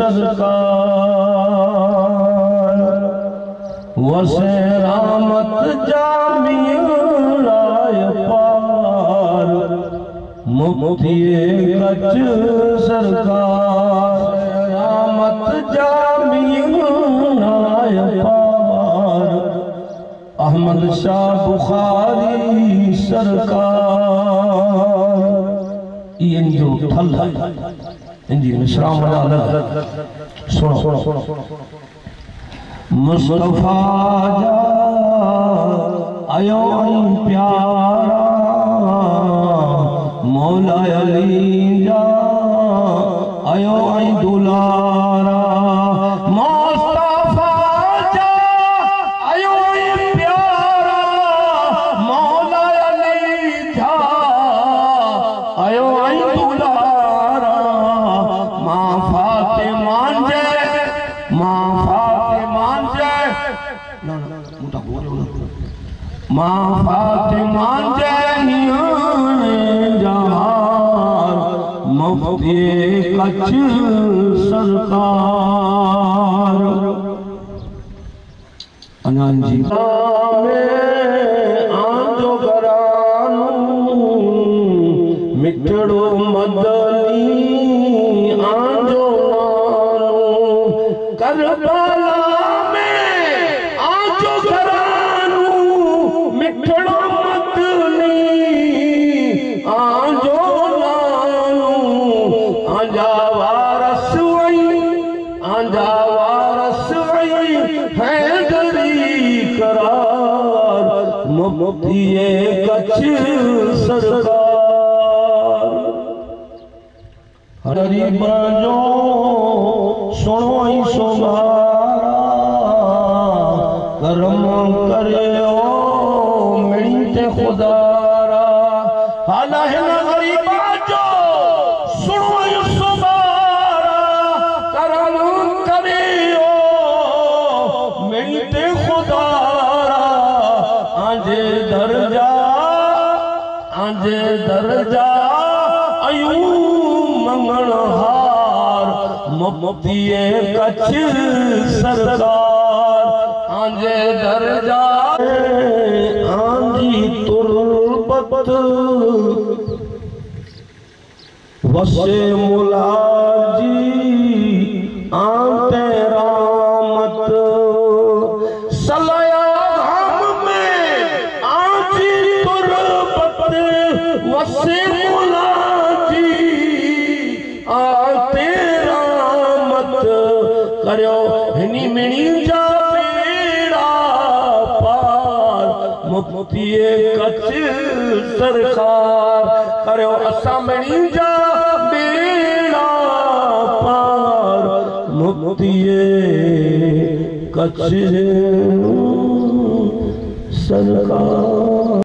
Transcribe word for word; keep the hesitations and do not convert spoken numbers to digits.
सरकार वसे रामत जामी राय पार मुफ्तिए कच्छ सरकार रामत जामी राय पार अहमद शाह बुखारी सरकार इन जो थल इंजी मिसराम वाला सुनो सुनो सुनो मुस्तफा जा आयो प्यारा मौला अली जा आयो दुलारा मुस्तफा जा आयो प्यारा मौला अली जा आयो दुलारा मां फातिमा जे मां फातिमा जे ना ना मुटा बोल मां फातिमा जे जहार मुफ्ती कच्छ सरकार अनान जी आंजो घरानू मिठड़ो मदनी आंजो नानू करबला में आंजो घरानू मिठड़ो मदनी आंजो नानू आंजा वारस वई आंजा वारस वई हैदरी करार मुफ्तिए कच्छ सरकार गरीबा जो सुनो ही सोमारा करम करे ओ मिली ते खुदारा हाला है ना गरीबा जो सुनो ही सोमारा करम करे ओ मिली ते खुदारा आंजे दर्जा आंजे दर्जा अयूं मंगलहार मुफ्तिए कच्छ सरकार आंजे दर्जा आंजी तुरबत वसे मुलाजी आंते रामत सलाया हम में आंजी तुरबत वसे मुलाजी आते रामत करो हिनी मिनी जा बेड़ा पार मुफ्तिए कच्छ सरकार करो असा मिनी जा बेड़ा पार मुफ्तिए कच्छ सरकार।